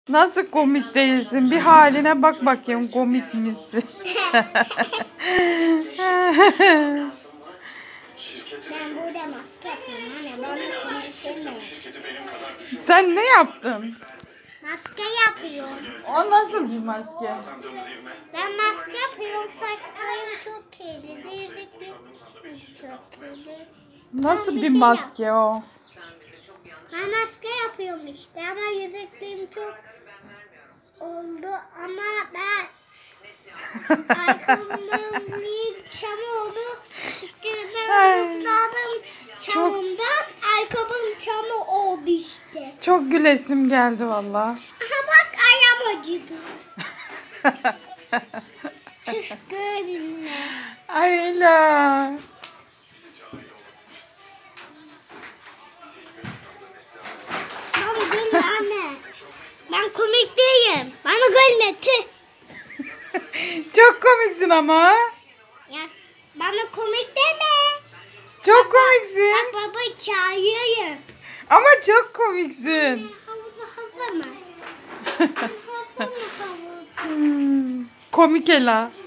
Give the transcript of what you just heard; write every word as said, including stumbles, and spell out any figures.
Nasıl komik değilsin? Bir haline bak bakayım, komik misin? Ben burada maske yapıyorum anne. Bana komik deme. Sen ne yaptın? Maske yapıyorum. O nasıl bir maske? Ben maske yapıyorum. Saçlarım çok kirli. Dizliklerim çok kirli. Nasıl Ben bir şey maske yap- o? Ben maske yapıyorum işte ama yüzüklerim çok oldu ama ben ayakkabımın bir çam oldu. Çünkü ben ısladım çamımdan. Ayakkabım çamı oldu işte. Çok gülesim geldi valla. Aha bak ayağım acıdı. Tüh görünme. Ayla. Bana gülme anne. Ben komik değilim. Bana gülme tüh. Çok komiksin ama. Ya bana komik deme. Çok komiksin. Bak baba çağırıyorum. Ama çok komiksin. Havuza hazır mı? Hazır mı havuz? Hmm, komik Ela.